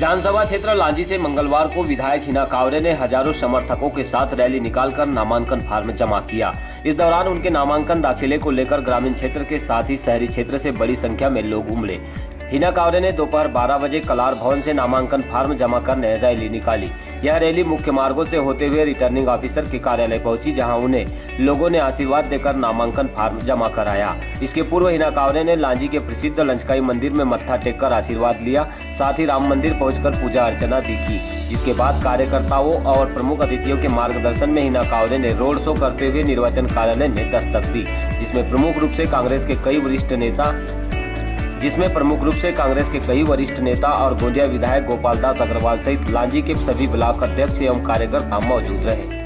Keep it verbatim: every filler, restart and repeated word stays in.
विधानसभा क्षेत्र लांजी से मंगलवार को विधायक हिना कांवरे ने हजारों समर्थकों के साथ रैली निकालकर नामांकन फार्म जमा किया। इस दौरान उनके नामांकन दाखिले को लेकर ग्रामीण क्षेत्र के साथ ही शहरी क्षेत्र से बड़ी संख्या में लोग उमड़े। हिना कांवरे ने दोपहर बारह बजे कलार भवन से नामांकन फार्म जमा करने रैली निकाली। यह रैली मुख्य मार्गों से होते हुए रिटर्निंग ऑफिसर के कार्यालय पहुंची, जहां उन्हें लोगों ने आशीर्वाद देकर नामांकन फार्म जमा कराया। इसके पूर्व हिना कांवरे ने लांजी के प्रसिद्ध लंचकाई मंदिर में मत्था टेककर आशीर्वाद लिया। साथ ही राम मंदिर पहुंचकर पूजा अर्चना भी की, जिसके बाद कार्यकर्ताओं और प्रमुख अतिथियों के मार्गदर्शन में हिना कांवरे ने रोड शो करते हुए निर्वाचन कार्यालय में दस्तक दी, जिसमें प्रमुख रूप से कांग्रेस के कई वरिष्ठ नेता जिसमें प्रमुख रूप से कांग्रेस के कई वरिष्ठ नेता और गोंदिया विधायक गोपाल दास अग्रवाल सहित लांजी के सभी ब्लॉक अध्यक्ष एवं कार्यकर्ता मौजूद रहे।